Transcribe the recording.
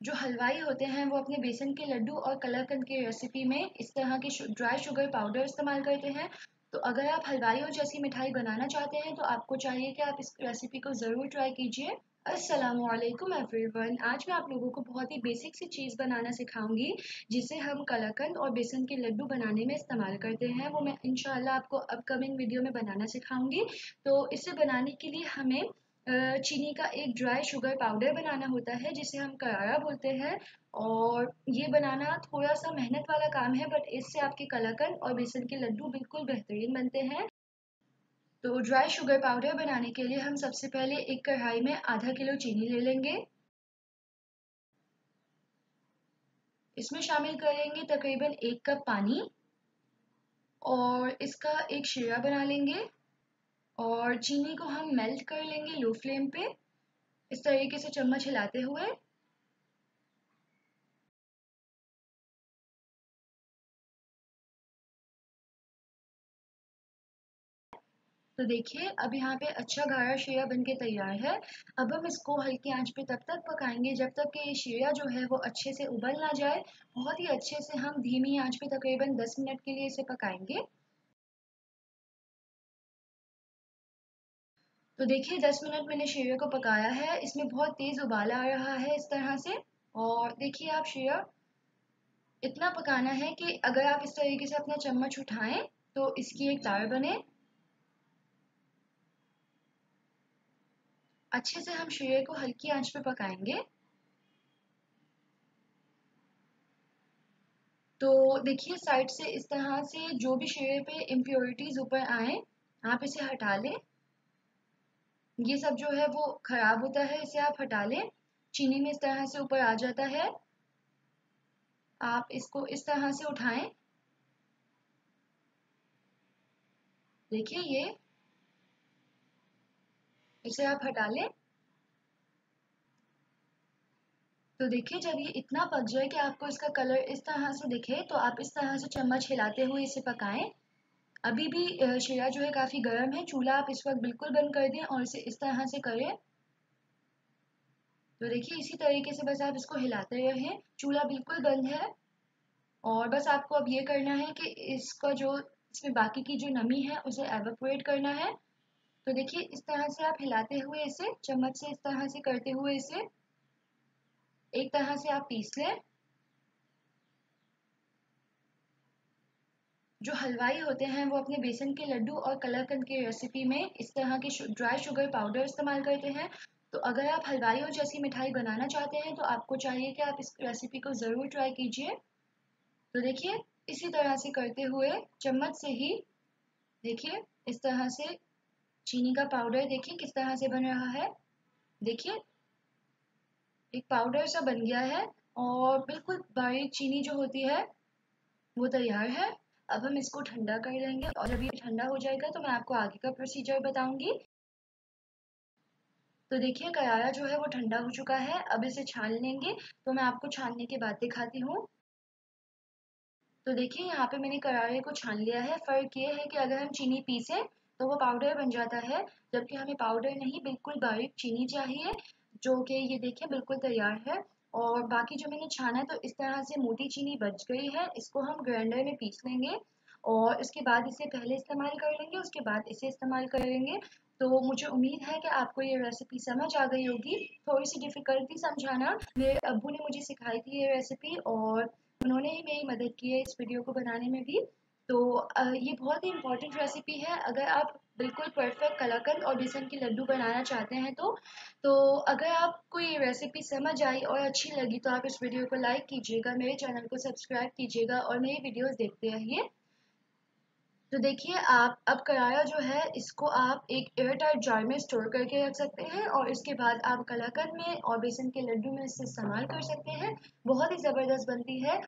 जो हलवाई होते हैं वो अपने बेसन के लड्डू और कलाकंद की रेसिपी में इस तरह के ड्राई शुगर पाउडर इस्तेमाल करते हैं। तो अगर आप हलवाइयों जैसी मिठाई बनाना चाहते हैं तो आपको चाहिए कि आप इस रेसिपी को ज़रूर ट्राई कीजिए। अस्सलामुअलैकुम एवरीवन, आज मैं आप लोगों को बहुत ही बेसिक सी चीज़ बनाना सिखाऊंगी जिसे हम कलाकंद और बेसन के लड्डू बनाने में इस्तेमाल करते हैं। वो मैं इंशाल्लाह आपको अपकमिंग वीडियो में बनाना सिखाऊंगी। तो इसे बनाने के लिए हमें चीनी का एक ड्राई शुगर पाउडर बनाना होता है जिसे हम करारा बोलते हैं। और ये बनाना थोड़ा सा मेहनत वाला काम है, बट इससे आपके कलाकंद और बेसन के लड्डू बिल्कुल बेहतरीन बनते हैं। तो ड्राई शुगर पाउडर बनाने के लिए हम सबसे पहले एक कढ़ाई में आधा किलो चीनी ले लेंगे। इसमें शामिल करेंगे तकरीबन 1 कप पानी और इसका एक शीरा बना लेंगे। और चीनी को हम मेल्ट कर लेंगे लो फ्लेम पे, इस तरीके से चम्मच हिलाते हुए। तो देखिए अब यहाँ पे अच्छा गाढ़ा शीरा बन के तैयार है। अब हम इसको हल्की आंच पे तब तक पकाएंगे जब तक कि ये शीरा जो है वो अच्छे से उबल ना जाए। बहुत ही अच्छे से हम धीमी आंच पे तकरीबन 10 मिनट के लिए इसे पकाएंगे। तो देखिए 10 मिनट मैंने शीरे को पकाया है, इसमें बहुत तेज उबाल आ रहा है इस तरह से। और देखिए आप शीरा इतना पकाना है कि अगर आप इस तरीके से अपना चम्मच उठाएं तो इसकी एक तार बने। अच्छे से हम शीरे को हल्की आंच पे पकाएंगे। तो देखिए साइड से इस तरह से जो भी शीरे पे इम्प्योरिटीज ऊपर आए आप इसे हटा लें। ये सब जो है वो खराब होता है, इसे आप हटा लें। चीनी में इस तरह से ऊपर आ जाता है, आप इसको इस तरह से उठाएं। देखिए ये, इसे आप हटा लें। तो देखिए जब ये इतना पक जाए कि आपको इसका कलर इस तरह से दिखे तो आप इस तरह से चम्मच हिलाते हुए इसे पकाएं। अभी भी शीरा जो है काफ़ी गर्म है, चूल्हा आप इस वक्त बिल्कुल बंद कर दें और इसे इस तरह से करें। तो देखिए इसी तरीके से बस आप इसको हिलाते रहें, चूल्हा बिल्कुल बंद है। और बस आपको अब ये करना है कि इसका जो इसमें बाकी की जो नमी है उसे एवापोरेट करना है। तो देखिए इस तरह से आप हिलाते हुए इसे चम्मच से इस तरह से करते हुए इसे एक तरह से आप पीस लें। जो हलवाई होते हैं वो अपने बेसन के लड्डू और कलाकंद की रेसिपी में इस तरह के ड्राई शुगर पाउडर इस्तेमाल करते हैं। तो अगर आप हलवाइयों जैसी मिठाई बनाना चाहते हैं तो आपको चाहिए कि आप इस रेसिपी को ज़रूर ट्राई कीजिए। तो देखिए इसी तरह से करते हुए चम्मच से ही देखिए इस तरह से चीनी का पाउडर देखिए किस तरह से बन रहा है। देखिए एक पाउडर सा बन गया है और बिल्कुल बारीक चीनी जो होती है वो तैयार है। अब हम इसको ठंडा कर लेंगे और जब ये ठंडा हो जाएगा तो मैं आपको आगे का प्रोसीजर बताऊंगी। तो देखिए करारा जो है वो ठंडा हो चुका है, अब इसे छान लेंगे। तो मैं आपको छानने के बाद दिखाती हूँ। तो देखिए यहाँ पे मैंने करारे को छान लिया है। फ़र्क ये है कि अगर हम चीनी पीसें तो वो पाउडर बन जाता है, जबकि हमें पाउडर नहीं बिल्कुल बारीक चीनी चाहिए, जो कि ये देखिए बिल्कुल तैयार है। और बाकी जो मैंने छाना है तो इस तरह से मोटी चीनी बच गई है, इसको हम ग्राइंडर में पीस लेंगे। और इसके बाद इसे पहले इस्तेमाल कर लेंगे, उसके बाद इसे इस्तेमाल करेंगे। तो मुझे उम्मीद है कि आपको ये रेसिपी समझ आ गई होगी। थोड़ी सी डिफ़िकल्टी समझाना, मेरे अब्बू ने मुझे सिखाई थी ये रेसिपी और उन्होंने ही मेरी मदद की है इस वीडियो को बनाने में भी। तो ये बहुत ही इम्पोर्टेंट रेसिपी है अगर आप बिल्कुल परफेक्ट कलाकंद और बेसन के लड्डू बनाना चाहते हैं तो अगर आपको ये रेसिपी समझ आई और अच्छी लगी तो आप इस वीडियो को लाइक कीजिएगा, मेरे चैनल को सब्सक्राइब कीजिएगा और मेरी वीडियोस देखते रहिए। तो देखिए आप अब करारा जो है इसको आप एक एयर टाइट जार में स्टोर करके रख सकते हैं और इसके बाद आप कलाकंद में और बेसन के लड्डू में इसे इस्तेमाल कर सकते हैं। बहुत ही ज़बरदस्त बनती है।